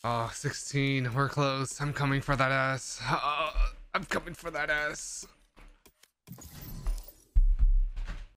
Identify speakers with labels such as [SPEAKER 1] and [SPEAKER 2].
[SPEAKER 1] Oh, 16. We're close. I'm coming for that ass. I'm coming for that ass.